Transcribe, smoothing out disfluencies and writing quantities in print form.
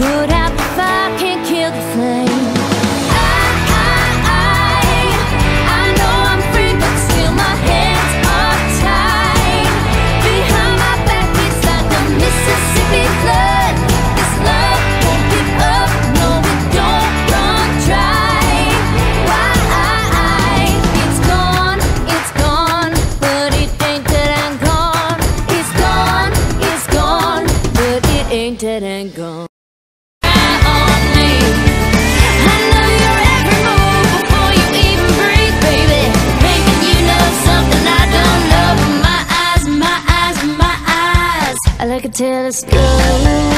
Put out the fire, can't kill the flame. I know I'm free, but still my hands are tied. Behind my back it's like a Mississippi flood. This love won't give up, no it don't run dry. Why? It's gone, but it ain't dead and gone. It's gone, but it ain't dead and gone. I like a telescope.